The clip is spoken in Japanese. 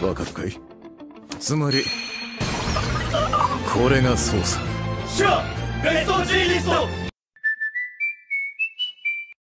わかるかい？つまりこれがそうさ。 シュアベスト G リスト